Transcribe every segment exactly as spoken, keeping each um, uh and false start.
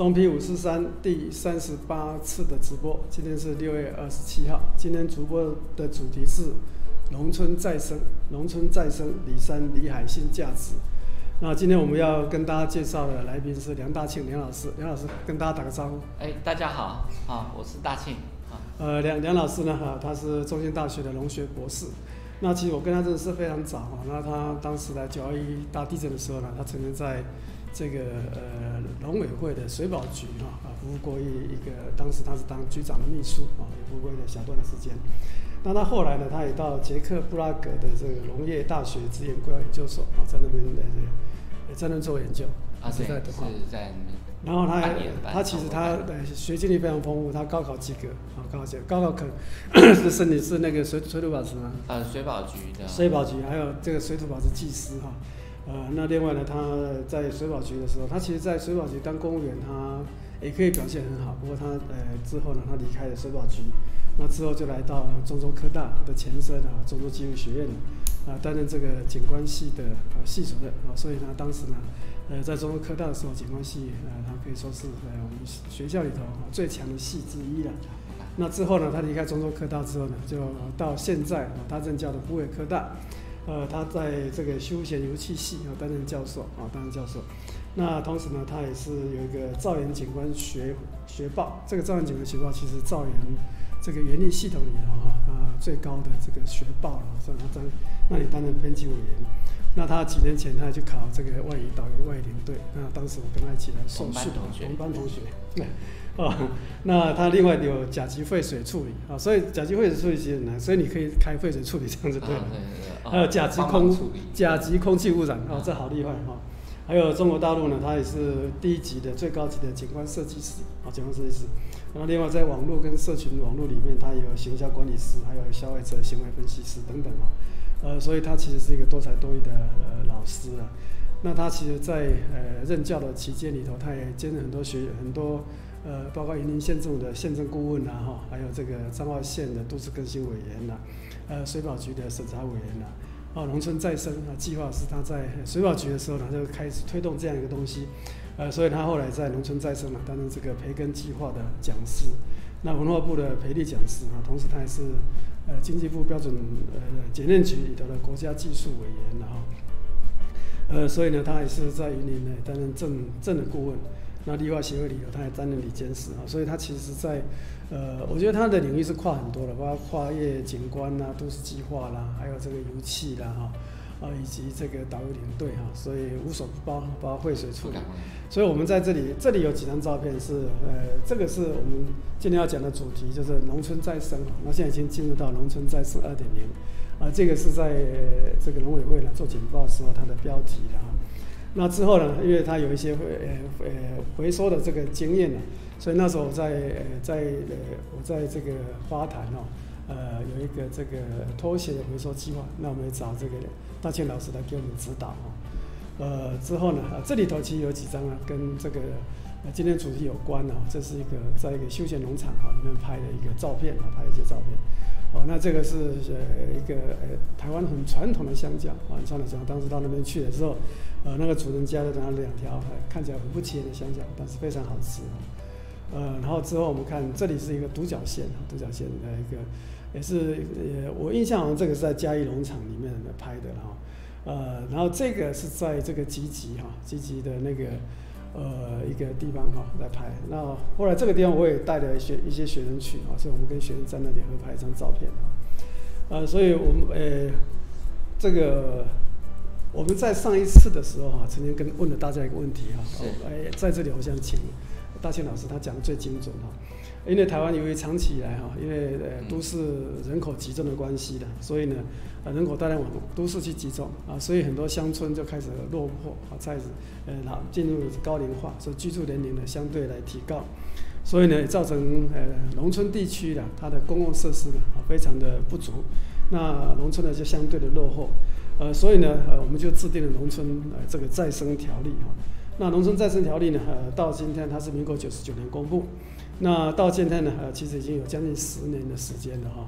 中批五四三第三十八次的直播，今天是六月二十七号。今天直播的主题是农村再生，农村再生，里山里海新价值。那今天我们要跟大家介绍的来宾是梁大庆梁老师，梁老师跟大家打个招呼。 哎，大家好，啊，我是大庆。啊， 呃，梁梁老师呢，哈，他是中兴大学的农学博士。那其实我跟他认识非常早啊。那他当时来九二一大地震的时候呢，他曾经在这个呃农委会的水保局啊啊服务过一一个，当时他是当局长的秘书啊，也服务过一个小段的时间。那他后来呢，他也到捷克布拉格的这个农业大学资源规划研究所啊，在那边的也在那做研究啊，是在是在那边。 然后他他其实他的学经历非常丰富，他高考及格啊，高考及格，高考可是申请是那个水水土保持吗？ 呃，水保局的。 水保局还有这个水土保持技师哈。呃，那另外呢，他在水保局的时候，他其实，在水保局当公务员，他也可以表现很好。不过他呃之后呢，他离开了水保局，那之后就来到中州科大的前身啊，中州技术学院啊，担任这个景观系的呃系主任啊。所以呢，当时呢，呃，在中州科大的时候，景观系呃，他可以说是呃我们学校里头最强的系之一了。那之后呢，他离开中州科大之后呢，就到现在啊，他任教的湖北科大。呃，他在这个休闲油气系啊担任教授啊，担任教授。那同时呢，他也是有一个造园景观学学报。这个造园景观学报其实造园这个园艺系统里头哈啊最高的这个学报了，所以他在那里担任编辑委员。那他几年前他去考这个外语导游外语领队，那当时我跟他一起来受训，同班同学。对。哦，那它另外有甲级废水处理啊，所以甲级废水处理其实很难，所以你可以开废水处理这样子对了。还有甲级空甲级空气污染啊，这好厉害哈。还有中国大陆呢，它也是第一级的最高级的景观设计师啊，景观设计师。然后另外在网络跟社群网络里面，它也有行销管理师，还有消费者行为分析师等等啊。呃，所以他其实是一个多才多艺的呃老师啊。那他其实在呃任教的期间里头，他也兼任很多学很多。呃，包括云林县政府的县政顾问呐，哈，还有这个彰化县的都市更新委员呐，呃，水保局的审查委员呐，哦，农村再生啊计划是他在水保局的时候呢，就开始推动这样一个东西，呃，所以他后来在农村再生呢担任这个培根计划的讲师，那文化部的培力讲师啊，同时他也是呃经济部标准呃检验局里头的国家技术委员的哈，呃，所以呢，他也是在云林呢担任政政的顾问。那绿化协会里头，他还担任理监事啊，所以他其实在，呃，我觉得他的领域是跨很多的，包括跨越景观啦、都市计划啦，还有这个油气啦哈，啊以及这个导游领队哈，所以无所不包，包括废水处理。所以我们在这里，这里有几张照片是，呃，这个是我们今天要讲的主题，就是农村再生。那现在已经进入到农村再生二点零，啊，这个是在、呃、这个农委会呢做简报的时候它的标题了哈。那之后呢，因为他有一些呃呃回收的这个经验呢，所以那时候我在呃在呃我在这个花坛哦，呃有一个这个拖鞋的回收计划，那我们也找这个大庆老师来给我们指导哦。呃之后呢，这里头其实有几张啊，跟这个呃今天主题有关啊，这是一个在一个休闲农场啊里面拍的一个照片啊，拍一些照片。哦，那这个是呃一个呃台湾很传统的香蕉啊，很传统的香蕉。当时到那边去的时候，呃，那个主人家就拿了两条、呃、看起来很不起眼的香蕉，但是非常好吃啊。呃，然后之后我们看这里是一个独角仙，独角仙的一个也是呃，我印象好像这个是在嘉义农场里面拍的哈。呃，然后这个是在这个集集哈，集集的那个。呃，一个地方哈来拍，那后来这个地方我也带了学一些学生去啊，所以我们跟学生在那里合拍一张照片啊，呃，所以我们呃这个我们在上一次的时候哈，曾经跟问了大家一个问题哈，哎，在这里我想请大庆老师他讲的最精准哈，因为台湾由于长期以来哈，因为呃都市人口集中的关系的，所以呢。呃，人口大量往都市去集中啊，所以很多乡村就开始落魄啊，开始呃老进入高龄化，所以居住年龄呢相对来提高，所以呢造成呃农村地区的它的公共设施呢啊非常的不足，那农村呢就相对的落后，呃所以呢呃我们就制定了农村呃这个再生条例哈，那农村再生条例呢呃到今天它是民国九十九年公布，那到今天呢呃其实已经有将近十年的时间了哈。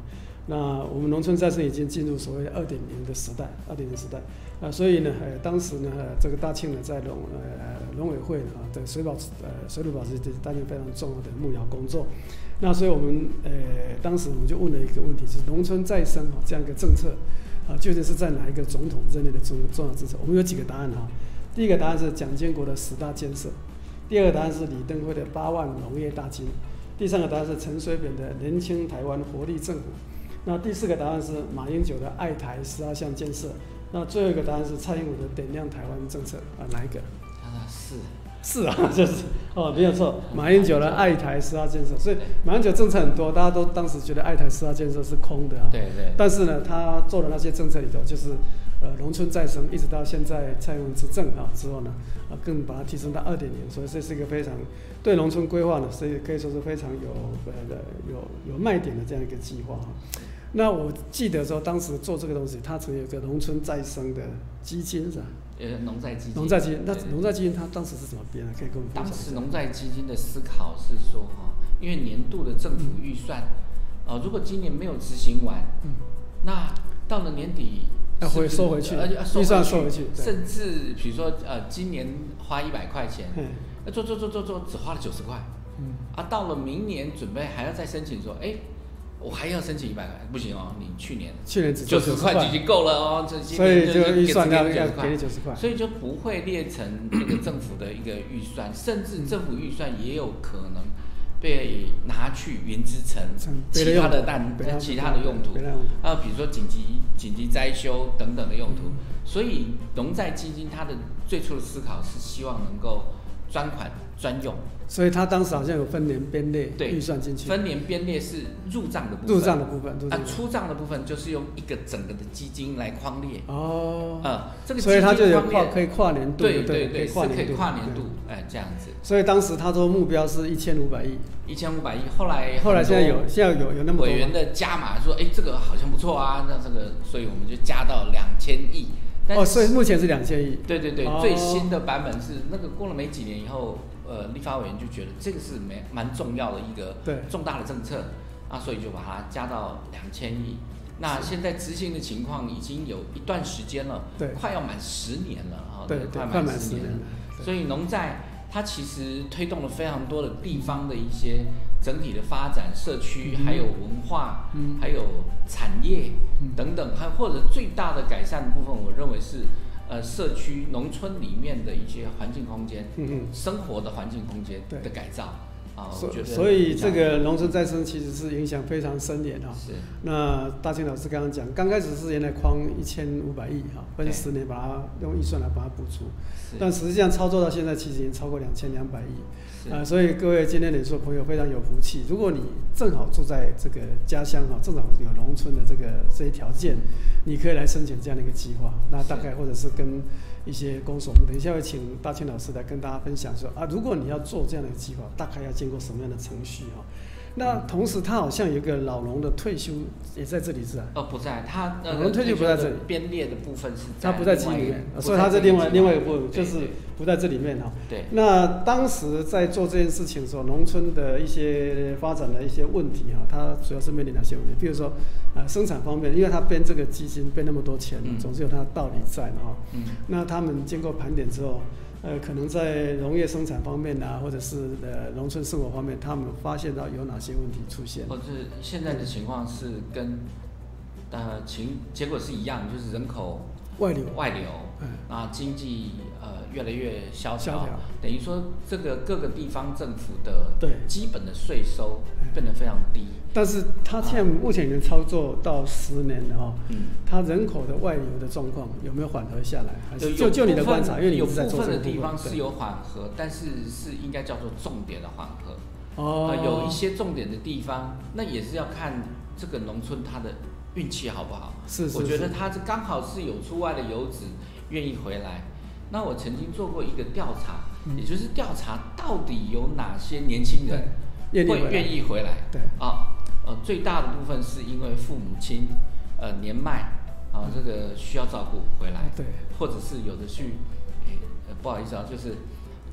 那我们农村再生已经进入所谓的二点零的时代，二点零时代，啊，所以呢，呃，当时呢，呃，这个大庆呢，在农呃农委会啊的水保呃水土保持担任非常重要的幕僚工作。那所以我们呃当时我们就问了一个问题，是农村再生啊这样一个政策啊，究竟是在哪一个总统任内的重重要政策？我们有几个答案哈。第一个答案是蒋经国的十大建设，第二个答案是李登辉的八万农业大金，第三个答案是陈水扁的年轻台湾活力政府。那第四个答案是马英九的爱台十二项建设，那最后一个答案是蔡英文的点亮台湾政策啊，哪一个？ 啊，是是啊，就是哦，没有错，马英九的爱台十二建设，所以马英九政策很多，大家都当时觉得爱台十二建设是空的啊， 对对。 但是呢，他做的那些政策里头，就是呃农村再生，一直到现在蔡英文执政啊之后呢，啊更把它提升到二点零，所以这是一个非常对农村规划呢，所以可以说是非常有呃有有卖点的这样一个计划哈。那我记得说，当时做这个东西，它曾有一个农村再生的基金是吧？ 呃，农再基金。 农再基金，那农再基金它当时是怎么编的？可以跟我们分享一下。 当时农再基金的思考是说哈，因为年度的政府预算，呃，如果今年没有执行完，嗯，那到了年底要回收回去，预算收回去， 甚至比如说呃，今年花一百块钱，那做做做做做只花了九十块，嗯，啊，到了明年准备还要再申请说，哎。我还要申请一百块，不行哦！你去年去年只九十块就已经够了哦，这所以就预算要要给你九十块， 所以就不会列成这个政府的一个预算，甚至政府预算也有可能被拿去云之城其他的蛋其他的用途啊，比如说紧急紧急灾修等等的用途。所以农再基金它的最初的思考是希望能够专款专用。 所以他当时好像有分年编列预算进去， 分年编列是入账的部分， 入账的部分， 啊，出账的部分就是用一个整个的基金来框列。 哦， 呃，这个所以他就有跨可以跨年度， 对对对， 是可以跨年度，哎，这样子。 所以当时他说目标是一千五百亿， 一千五百亿，后来后来现在有现在有有那么多委员的加码说，哎，这个好像不错啊，那这个，所以我们就加到两千亿。 哦，所以目前是两千亿。 对对对，哦、最新的版本是那个过了没几年以后，呃，立法委员就觉得这个是蛮蛮重要的一个重大的政策啊，所以就把它加到两千亿。那现在执行的情况已经有一段时间了， 对， 快要满十年了啊， 对， 快满十年了。所以农在它其实推动了非常多的地方的一些整体的发展，社区还有文化，嗯，还有产业等等，还或者最大的改善的部分，我认为是呃社区农村里面的一些环境空间，嗯嗯，生活的环境空间的改造。啊，我觉得所以这个农村再生其实是影响非常深远哈。 是。 那大庆老师刚刚讲，刚开始是原来框一千五百亿哈，分十年把它用预算来把它补足，但实际上操作到现在其实已经超过两千两百亿。啊、呃，所以各位今天脸书的朋友非常有福气，如果你正好住在这个家乡哈，正好有农村的这个这些条件，你可以来申请这样的一个计划。那大概或者是跟一些公所，我们等一下会请大庆老师来跟大家分享说啊，如果你要做这样的一个计划，大概要经过什么样的程序哈？那同时，他好像有一个老农的退休也在这里是吧？ 哦，不在，他老农退休不在这里， 编列的部分是在他不在基里面，所以他是另外另外一个部分，就是不在这里面哈。 对。 那当时在做这件事情的时候，农村的一些发展的一些问题哈，它主要是面临哪些问题？比如说，呃，生产方面，因为他编这个基金编那么多钱，嗯、总是有它的道理在嘛哈。嗯。那他们经过盘点之后。呃，可能在农业生产方面啊，或者是呃农村生活方面，他们发现到有哪些问题出现？ 或者现在的情况是跟呃情结果是一样，就是人口外流， 外流，嗯，啊，经济呃越来越萧条，等于说这个各个地方政府的基本的税收变得非常低。 但是他现在目前已经操作到十年了哈，嗯，他人口的外流的状况有没有缓和下来？还是就就你的观察，因为你有是在部分的做这个地方是有缓和，但是是应该叫做重点的缓和。 哦、 呃，有一些重点的地方，那也是要看这个农村它的运气好不好。 是, 是, 是， 我觉得他是刚好是有出外的游子愿意回来。那我曾经做过一个调查，嗯、也就是调查到底有哪些年轻人会愿意回来。 对啊。呃，最大的部分是因为父母亲，呃，年迈啊，这个需要照顾回来， 对， 或者是有的去，呃，不好意思啊，就是，呃，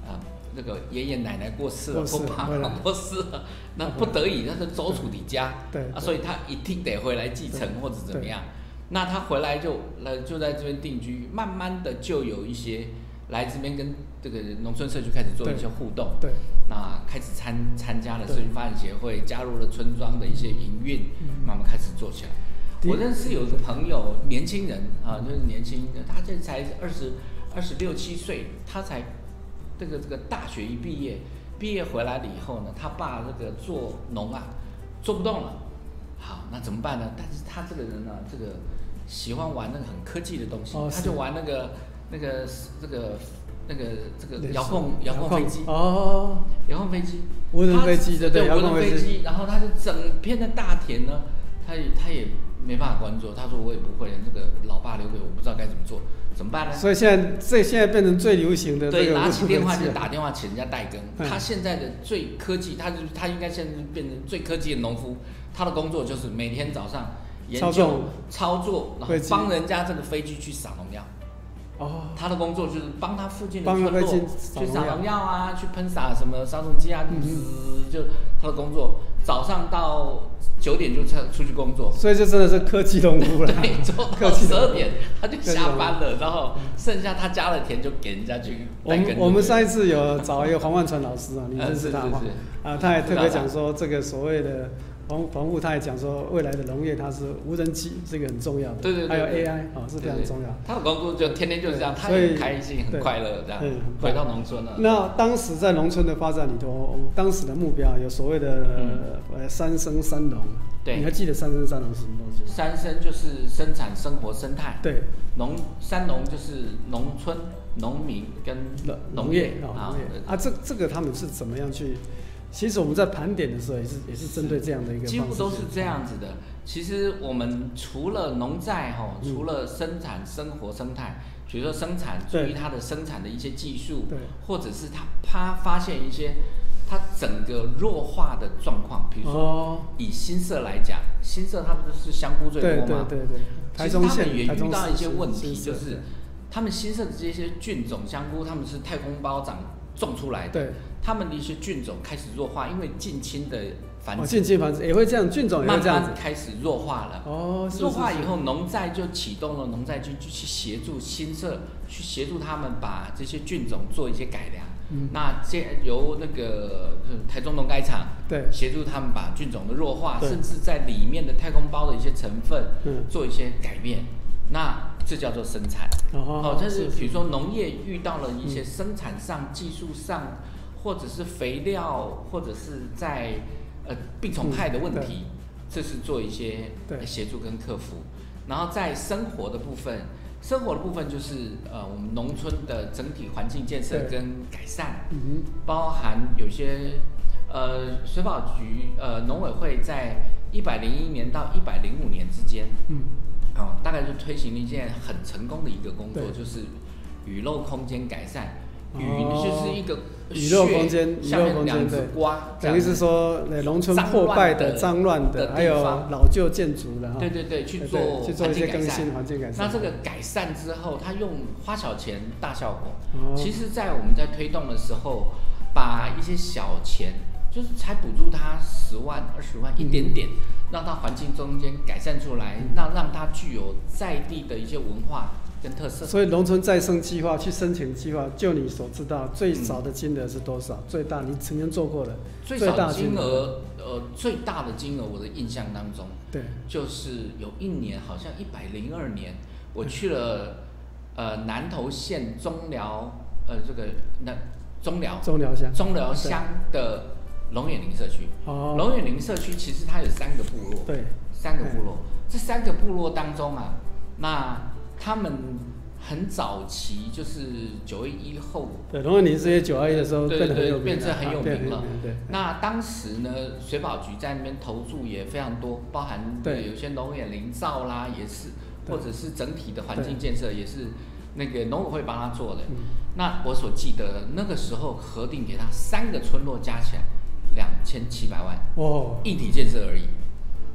那个爷爷奶奶过世了，或爸爸爸过世了，那不得已他是走出你家， 对啊，所以他一定得回来继承或者怎么样。那他回来就来就在这边定居，慢慢的就有一些来这边跟这个农村社区开始做一些互动， 对， 那开始参参加了社区发展协会，加入了村庄的一些营运，慢慢开始做起来。我认识有一个朋友，年轻人啊，就是年轻人，他这才二十二十六七岁，他才这个这个大学一毕业，毕业回来了以后呢，他爸这个做农啊，做不动了。好，那怎么办呢？但是他这个人呢，这个喜欢玩那个很科技的东西，哦、他就玩那个那个这个那个这个遥控遥控飞机哦， 遥控飞机， 无人飞机对对，无人飞机，然后他就整片的大田呢，他也他也没办法关注，他说我也不会，这个老爸留给我，不知道该怎么做。怎么办呢？ 所以现在这现在变成最流行的这个， 对，拿起电话就打电话请人家代耕。他现在的最科技，他就他应该现在变成最科技的农夫。他的工作就是每天早上研究操作，然后帮人家这个飞机去撒农药。哦，他的工作就是帮他附近的村落去撒农药啊，去喷洒什么杀虫剂啊，嗯、就他的工作，早上到九点就出出去工作， 所以这真的是科技农夫了。 对，做到十二点他就下班了，然后剩下他家的田就给人家去代耕。 我们我们上一次有找一个黄万传老师啊，你认识他吗？啊，他也特别讲说这个所谓的。防防护，他也讲说，未来的农业它是无人机，这个很重要的。 对对对。 还有 A I 哦，是非常重要。 他的工作就天天就是这样，他也很开心、很快乐这样。回到农村了。 那当时在农村的发展里头，当时的目标有所谓的呃三生三农。 对。 你还记得三生三农是什么东西？ 三生就是生产生活生态。 对。 农三农就是农村农民跟农业啊啊，这这个他们是怎么样去？其实我们在盘点的时候也是也是针对这样的一个方式， 几乎都是这样子的。其实我们除了农在哈，嗯、除了生产生活生态，比如说生产注意它的生产的一些技术，或者是他他发现一些它整个弱化的状况，比如说以新社来讲，新社他们就是香菇最多嘛， 对对对对，台中县其实他们也遇到一些问题，就是他们新社的这些菌种香菇，他们是太空包长种出来的。对。他们的一些菌种开始弱化，因为近亲的繁殖，哦、近亲繁殖也会这样，菌种也会这样子， 慢慢开始弱化了。哦，是是是弱化以后，农在就启动了农在菌，就去协助新社，去协助他们把这些菌种做一些改良。嗯，那这由那个台中农改场对协助他们把菌种的弱化，甚至在里面的太空包的一些成分，嗯，做一些改变。那这叫做生产。哦，哦，这是比如说农业遇到了一些生产上、嗯、技术上。或者是肥料，或者是在呃病虫害的问题，嗯、这是做一些协助跟克服。然后在生活的部分，生活的部分就是呃我们农村的整体环境建设跟改善，嗯、包含有些呃水保局呃农委会在一百零一年到一百零五年之间，嗯，哦大概就推行了一件很成功的一个工作，就是雨漏空间改善。雨就是一个雨漏空间，雨漏空间对，等于是说，农村破败的、脏乱的，还有老旧建筑的哈。 对对对，去做去做一些更新环境改善。 那这个改善之后，它用花小钱大效果。哦、其实，在我们在推动的时候，把一些小钱，就是才补助它十万、二十万，一点点，嗯、让它环境中间改善出来，嗯、让让它具有在地的一些文化。跟特色， 所以农村再生计划去申请计划，就你所知道，最少的金额是多少？嗯、最大你曾经做过的最少的金额，呃，最大的金额，我的印象当中，对，就是有一年好像一百零二年，我去了呃南投县中寮，呃这个那中寮中寮乡中寮乡的龙眼林社区。哦，龙眼林社区其实它有三个部落，对，三个部落，这三个部落当中啊，那他们很早期，就是九一一后， 对，龙眼林这些九二一的时候变得很有名， 变成很有名了。对，那当时呢，水保局在那边投注也非常多，包含有些龙眼林造啦，也是，或者是整体的环境建设也是那个农委会帮他做的。那我所记得那个时候核定给他三个村落加起来两千七百万，哦，硬体建设而已。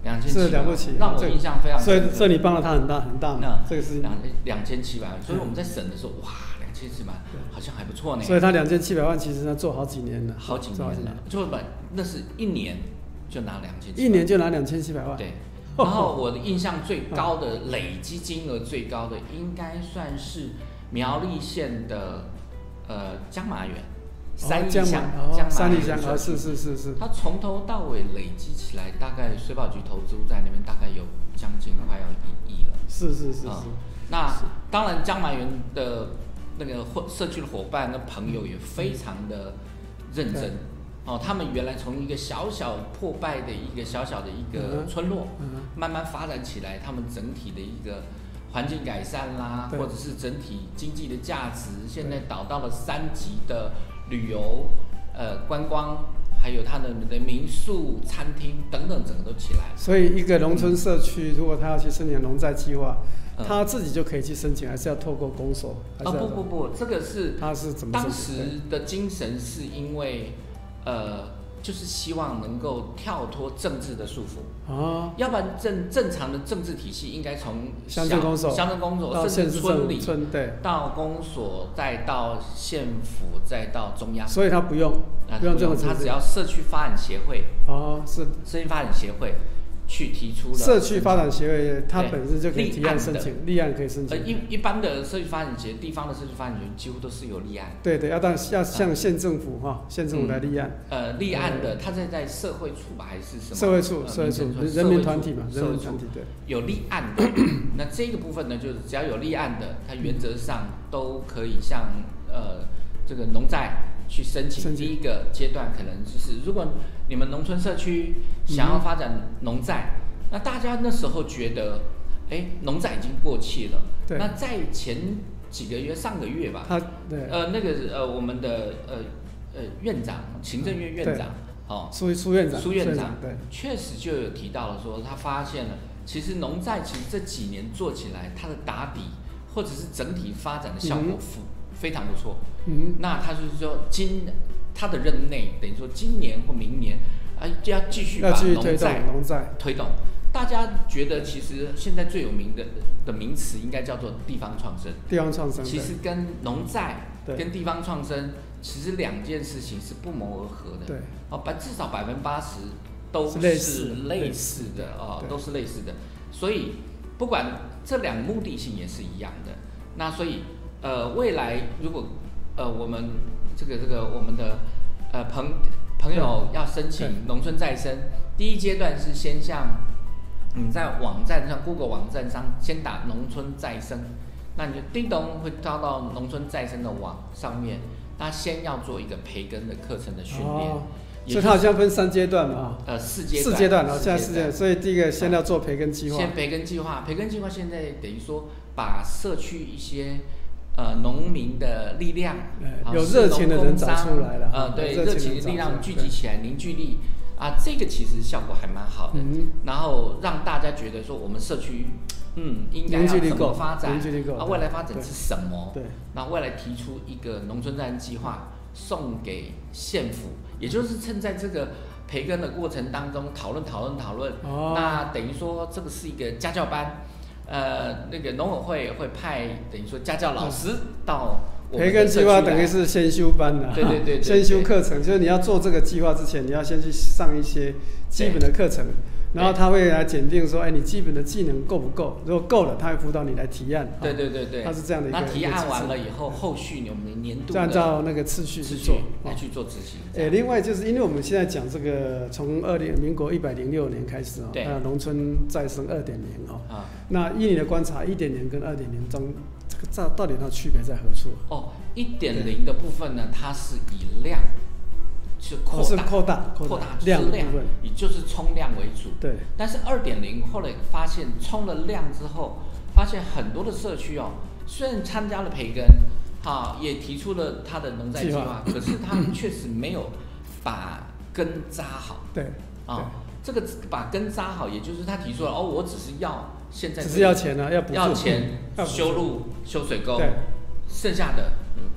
两千七是了不起， 让我印象非常深刻。 所以所以你帮了他很大很大嘛，这个是两两千七百万，所以我们在审的时候，哇，两千七百万好像还不错呢。 所以他两千七百万其实他做好几年了， 好几年了，就把那是一年就拿两千， 一年就拿两千七百万。 对，然后我的印象最高的累积金额最高的，应该算是苗栗县的呃江麻园。三义乡， 哦、三义乡啊，是是是是。 它从头到尾累积起来，大概水保局投资在那边大概有将近快要一亿了。 是是是是。 嗯、那当然，江麻园的那个社区的伙伴跟朋友也非常的认真。哦，他们原来从一个小小破败的一个小小的一个村落，嗯嗯、慢慢发展起来，他们整体的一个环境改善啦，或者是整体经济的价值，现在导到了三级的旅游、呃观光，还有他的的民宿、餐厅等等，整个都起来。 所以一个农村社区，如果他要去申请农债计划，嗯、他自己就可以去申请，还是要透过公所？ 啊、哦、不不不，这个是他是怎么当时的精神是因为呃。就是希望能够跳脱政治的束缚，哦，要不然正正常的政治体系应该从乡镇公所、 乡镇公所，甚至村里，对，到公所，再到县府，再到中央。 所以他不用，不用这种， 他只要社区发展协会， 哦，是社区发展协会去提出了社区发展协会，它本身就可以提案申请，立案可以申请。 呃，一一般的社区发展协，地方的社区发展协几乎都是有立案。 对对，要当要向县政府哈，县政府来立案。 呃，立案的，他在在社会处吧，还是什么？ 社会处，社会处，人民团体嘛，人民团体对。 有立案的，那这个部分呢，就是只要有立案的，它原则上都可以向呃这个农债去申请。第一个阶段可能就是，如果你们农村社区想要发展农债，嗯、那大家那时候觉得，哎，农债已经过气了。那在前几个月，上个月吧， 对， 呃，那个呃，我们的呃呃院长，行政院院长，哦， 苏苏院长， 苏院长，对，确实就有提到了说，他发现了，其实农债其实这几年做起来，它的打底或者是整体发展的效果非、嗯、非常不错。嗯，那他就是说今他的任内，等于说今年或明年啊，就要继续把农债农债推动。大家觉得其实现在最有名的的名词应该叫做地方创生。 地方创生其实跟农债跟地方创生其实两件事情是不谋而合的。 对， 哦，百至少百分之八十都是类似的哦，都是类似的。所以不管这两个目的性也是一样的。那所以呃，未来如果呃我们这个这个我们的呃朋朋友要申请农村再生，第一阶段是先向你在网站上 ，Google 网站上先打农村再生，那你就叮咚会跳到农村再生的网上面。那先要做一个培根的课程的训练， 哦、所以它好像分三阶段嘛， 呃，四阶段， 四阶段，哦，现在四阶段，所以第一个先要做培根计划。 先培根计划，培根计划现在等于说把社区一些呃农民的力量， 呃、有热情的人找出来了， 呃，对，热情的力量聚集起来，凝聚力。啊，这个其实效果还蛮好的，嗯、然后让大家觉得说我们社区，嗯，应该要怎么发展？啊，未来发展是什么？ 对， 那未来提出一个农村再生计划，送给县府，也就是趁在这个培根的过程当中讨论讨论讨论。哦，那等于说这个是一个家教班，呃，那个农委会会派等于说家教老师到。 培根计划等于是先修班的， 对对 对, 对， 先修课程，就是你要做这个计划之前，你要先去上一些基本的课程，然后他会来检定说，哎，你基本的技能够不够？如果够了，他会辅导你来提案。 对对对对， 他是这样的一个。 那提案完了以后，后续我们年度就按照那个次序去做， 来去做执行。 哎，另外就是因为我们现在讲这个，从二零民国一百零六年开始哦，呃，农村再生二点零哦，啊，那依你的观察，一点零跟二点零中。这个到到底它区别在何处？ 哦，一点零的部分呢，它是以量，是扩大， 哦、是扩大， 扩大量的部分， 也就是冲量为主。 对。但是二点零后来发现，冲了量之后，发现很多的社区哦，虽然参加了培根，哈、啊，也提出了他的农债计划，可是他们确实没有把根扎好。 对。 啊，这个把根扎好，也就是他提出了哦，我只是要。现在只是要钱啊，要补助， 要钱修路、修水沟， 对， 剩下的、嗯、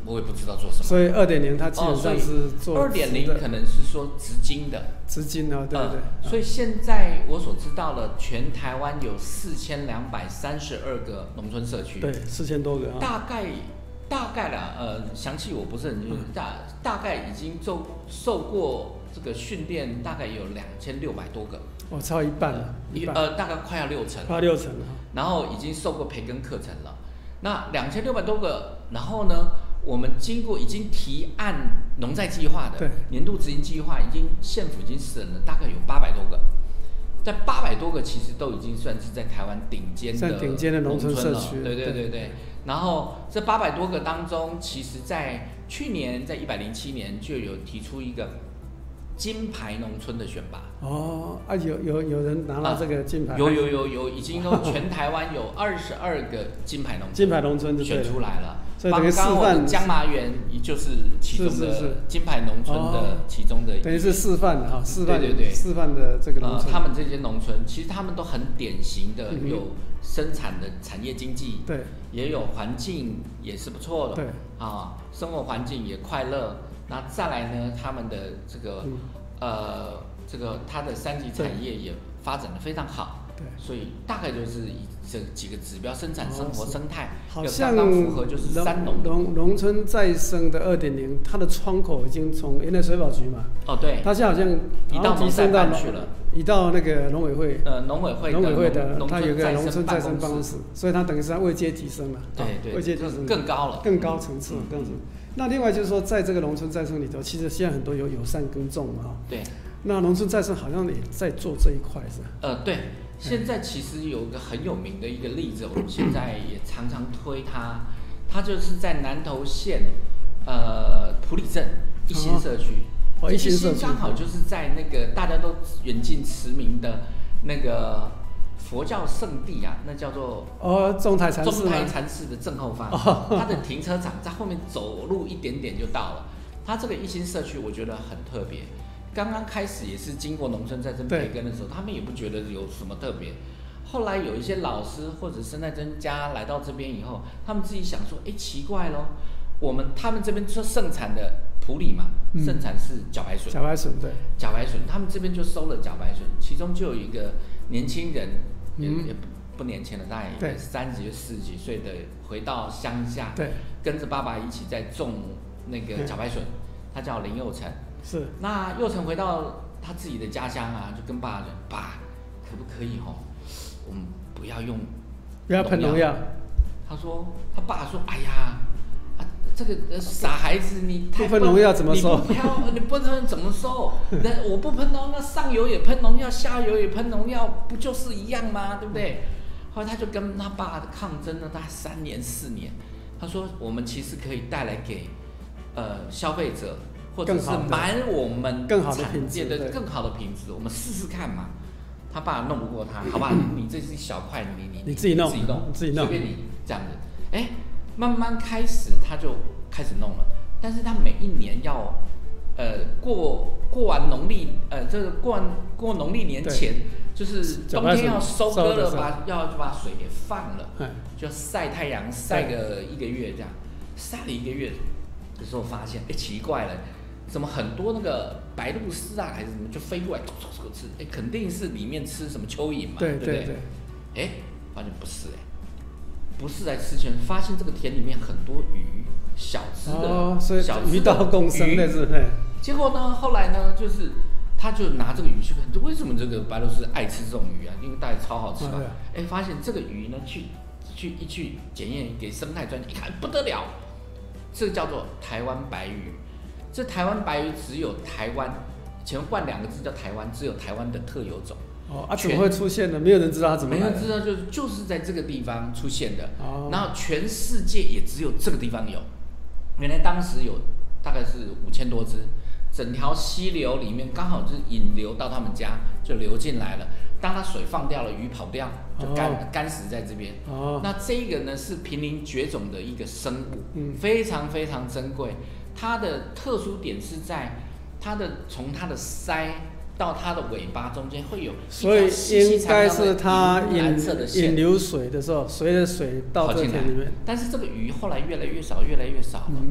我也不知道做什么。 所以二点零它基本上是做二点零可能是说直经的， 直经啊，对对对、 呃。所以现在我所知道的，全台湾有四千两百三十二个农村社区， 对，四千多个、啊， 大概大概啦，呃，详细我不是很清楚， 嗯、 大大概已经受受过这个训练，大概有两千六百多个。 哦，超一半了， 一呃，大概快要六成， 快要六成了。 然后已经受过培根课程了。那两千六百多个，然后呢，我们经过已经提案农再计划的年度执行计划，已经县府已经审了，大概有八百多个。在八百多个，其实都已经算是在台湾顶尖的顶尖的农村社区。 对对对对。然后这八百多个当中，其实在去年在一百零七年就有提出一个金牌农村的选拔。 哦啊，有有有人拿到这个金牌？ 啊、有有有有，已经都全台湾有二十二个金牌农村， 金牌农村选出来了。 所以等于示范江麻园，也就是其中的金牌农村的其中的， 等于是示范的哈，示范对对对， 示范的这个农村、 呃。他们这些农村其实他们都很典型的，有生产的产业经济， 对、嗯， 也有环境也是不错的， 对啊，生活环境也快乐。那再来呢，他们的这个、嗯、呃这个它的三级产业也发展的非常好。 对， 所以大概就是以这几个指标，生产、生活、生态， 好像符合就是三农农农村再生的二点零，它的窗口已经从原来水保局嘛， 哦对， 它现在好像移到提升到去了， 移到那个农委会， 呃农委会农委会的，它有个农村再生办公室，所以它等于是位阶提升了， 对对， 位阶提升更高了， 更高层次更是。那另外就是说，在这个农村再生里头，其实现在很多有友善耕种嘛， 对， 那农村再生好像也在做这一块是吧？ 呃对。现在其实有一个很有名的一个例子，我们现在也常常推它，它就是在南投县，呃，埔里镇一心社区， 哦，一心社区刚好就是在那个大家都远近驰名的那个佛教圣地啊，那叫做哦中台禅寺， 中台禅寺的正后方，哦、它的停车场在后面走路一点点就到了。它这个一心社区我觉得很特别。刚刚开始也是经过农村再生培根的时候，他们也不觉得有什么特别。后来有一些老师或者生态专家来到这边以后，他们自己想说：“哎，奇怪咯，我们他们这边说盛产的埔里嘛，嗯、盛产是茭白笋， 茭白笋对， 茭白笋，他们这边就收了茭白笋，其中就有一个年轻人，也、嗯、也不年轻了，大概三十四十几岁的，回到乡下， 对， 跟着爸爸一起在种那个茭白笋，他叫林佑成。” 是， 那佑成回到他自己的家乡啊，就跟爸说：“爸，可不可以吼，我们不要用， 不要喷农药。” 他说：“他爸说，哎呀，啊，这个傻孩子，你太不喷农药怎么收？ 你不飘，你不喷怎么收？那我不喷农药，上游也喷农药，下游也喷农药，不就是一样吗？对不对？”后来他就跟他爸抗争了大概三年四年。他说：“我们其实可以带来给呃消费者。”或者是买我们更好的品质的更好的品质，我们试试看嘛。他爸弄不过他，好吧，你这是一小块，你你你自己弄， 自己弄， 自己弄， 随便你这样子。哎，慢慢开始他就开始弄了，但是他每一年要呃过过完农历呃这个过完过农历年前，就是冬天要收割了，把要把水给放了，就晒太阳晒个一个月这样，晒了一个月。的时候发现，哎，奇怪了，怎么很多那个白鹭鸶啊，还是什么，就飞过来，嗖嗖嗖吃，哎，肯定是里面吃什么蚯蚓嘛， 对对不对？ 对哎，发现不是哎，不是来吃前，发现这个田里面很多鱼，小只的， 哦、所以小鱼道共生的是， 结果呢，后来呢，就是他就拿这个鱼去看，为什么这个白鹭鸶爱吃这种鱼啊？因为大概超好吃嘛。哎、啊，发现这个鱼呢，去去一去检验给生态专家一看，不得了。这个叫做台湾白鱼，这台湾白鱼只有台湾，前换两个字叫台湾，只有台湾的特有种。 哦，啊，怎么会出现呢？没有人知道它怎么来的。 没人知道，就是就是在这个地方出现的。 哦。 然后全世界也只有这个地方有。原来当时有大概是五千多只，整条溪流里面刚好就是引流到他们家，就流进来了。当它水放掉了，鱼跑掉，就干、哦、干死在这边。 哦， 那这个呢是濒临绝种的一个生物， 嗯， 非常非常珍贵。它的特殊点是在它的从它的鳃到它的尾巴中间会有一条细细长长的所以应该是它引色的线引流水的时候，随着水到这田里面。 但是这个鱼后来越来越少，越来越少了。 嗯，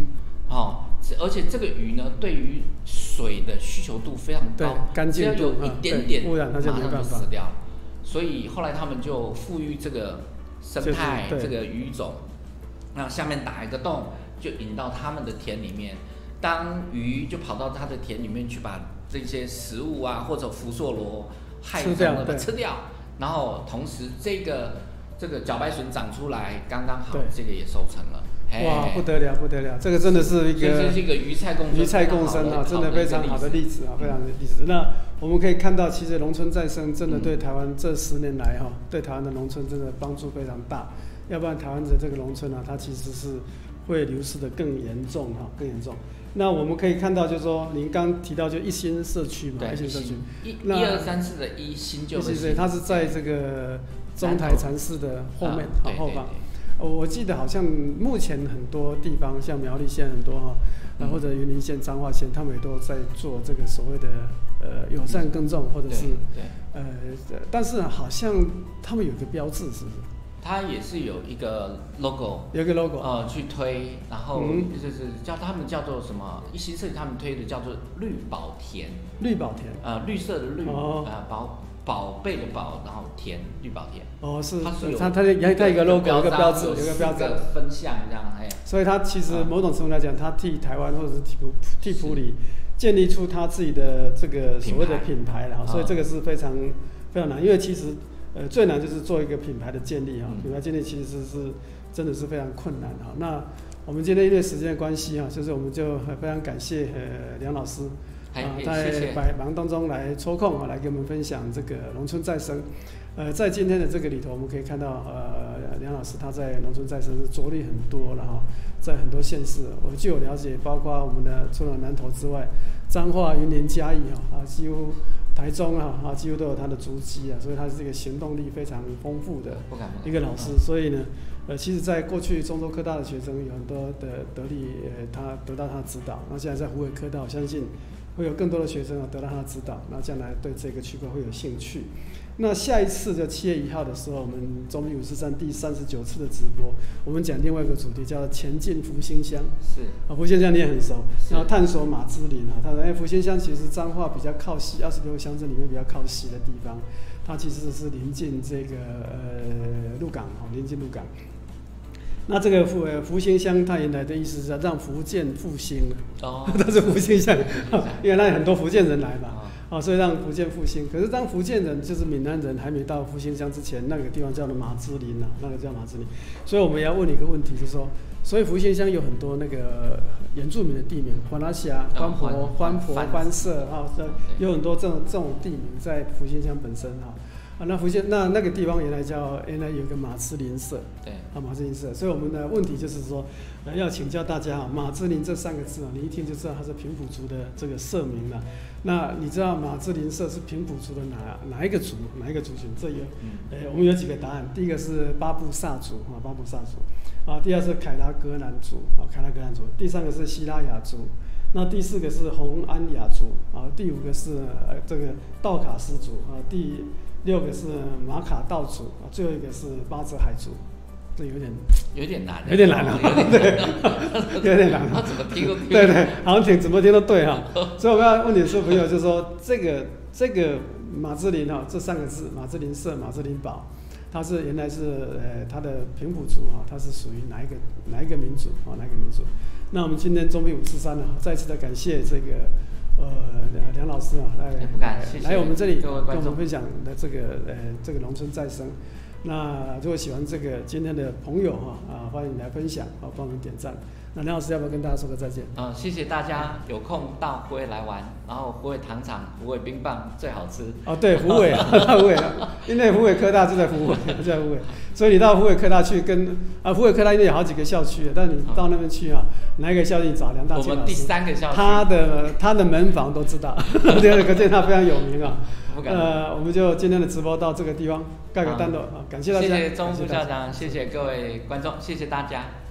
哦，而且这个鱼呢，对于水的需求度非常高， 干净度只要有一点点、 嗯、污染，它就没办法马上就死掉。所以后来他们就富裕这个生态、这个鱼种，那下面打一个洞，就引到他们的田里面。当鱼就跑到它的田里面去，把这些食物啊或者福寿螺害虫的把它吃掉，然后同时这个这个茭白笋长出来，刚刚好，这个也收成了。 哇，不得了，不得了！这个真的是一个， 这是一个鱼菜共生， 鱼菜共生啊，真的非常好的例子啊，非常的例子。那我们可以看到，其实农村再生真的对台湾这十年来哈，对台湾的农村真的帮助非常大。要不然台湾的这个农村啊，它其实是会流失的更严重哈，更严重。那我们可以看到，就是说您刚提到就一心社区嘛，一心社区， 一、一二三四的一心就是， 它是在这个中台禅寺的后面好后方。我记得好像目前很多地方，像苗栗县很多哈，嗯、或者云林县、彰化县，他们也都在做这个所谓的呃友善耕种，或者是呃，但是好像他们有个标志，是不是？ 它也是有一个 logo， 有一个 logo， 呃，去推，然后就是叫他们叫做什么？一心社他们推的叫做绿宝田， 绿宝田， 呃，绿色的绿， 哦、 呃，宝。宝贝的宝，然后田绿宝田。 哦，是， 它是有它它它它一个 logo， 有一个标志，有一个标志分项这样，哎。 所以它其实某种程度来讲，它替台湾或者是替替埔里建立出它自己的这个所谓的品牌了，所以这个是非常非常难，因为其实呃最难就是做一个品牌的建立哈，品牌建立其实是真的是非常困难哈。那我们今天因为时间的关系哈，就是我们就非常感谢呃梁老师。啊，在百忙当中来抽空啊，来给我们分享这个农村再生。呃，在今天的这个里头，我们可以看到，呃，梁老师他在农村再生是着力很多了哈，在很多县市，我据我了解，包括我们的除了南投之外，彰化、云林、嘉义啊，几乎台中啊，啊，几乎都有他的足迹啊，所以他是一个行动力非常丰富的一个老师。所以呢，呃，其实在过去中州科大的学生有很多的得力，呃，他得到他的指导。那现在在虎尾科大，我相信会有更多的学生啊得到他的指导，那将来对这个区块会有兴趣。那下一次就七月一号的时候，我们中闽五四三第三十九次的直播，我们讲另外一个主题叫前进福兴乡。 是啊，福兴乡你也很熟，然后探索马芝林啊，他说哎，福兴乡其实彰化比较靠西，二十六个乡镇里面比较靠西的地方，它其实是临近这个呃鹿港哈，临近鹿港。那这个福呃福兴乡，它原来的意思是让福建复兴哦，它是福兴乡，因为那很多福建人来嘛。啊，所以让福建复兴。可是当福建人就是闽南人还没到福兴乡之前，那个地方叫做马芝林啊，那个叫马芝林。所以我们也要问你一个问题，就是说，所以福兴乡有很多那个原住民的地名，欢拉峡、欢婆、欢婆、欢社啊，有很多这种这种地名在福兴乡本身哈。啊，那福建那那个地方原来叫原来有个马芝林社， 对， 啊马芝林社，所以我们的问题就是说，呃，要请教大家啊，马芝林这三个字啊，你一听就知道它是平埔族的这个社名了。那你知道马芝林社是平埔族的哪哪一个族哪一个族群？这有，呃，我们有几个答案。第一个是巴布萨族啊，巴布萨族啊；第二是凯拉格兰族啊，凯拉格兰族；第三个是西拉雅族。那第四个是洪安雅族啊，第五个是呃这个道卡斯族啊，第六个是马卡道族啊，最后一个是巴泽海族。这有点有点难， 有点难了，对，有点难了。 怎么听都听对对，好像挺怎么听都对哈。所以我们要问你说，朋友，就是说这个这个马芝林哈，这三个字马芝林社、马芝林堡，它是原来是呃它的平埔族哈，它是属于哪一个哪一个民族啊？哪一个民族？那我们今天中闽五四三呢，再次的感谢这个呃梁老师啊，来不敢谢谢来我们这里跟我们分享的这个呃这个农村再生。那如果喜欢这个今天的朋友哈啊，欢迎来分享啊，帮我们点赞。那梁老师要不要跟大家说个再见？ 嗯，谢谢大家有空到虎尾来玩，然后虎尾糖厂虎尾冰棒最好吃。 哦，对，虎尾啊，虎尾，因为虎尾科大就在虎尾，就在虎尾，所以你到虎尾科大去跟啊虎尾科大因为有好几个校区，但你到那边去啊，哪一个校区找梁大庆老师？ 我们第三个校区， 他的他的门房都知道，可见他非常有名啊。呃，我们就今天的直播到这个地方告个段落啊，感谢大家， 谢谢钟副校长，谢谢各位观众，谢谢大家。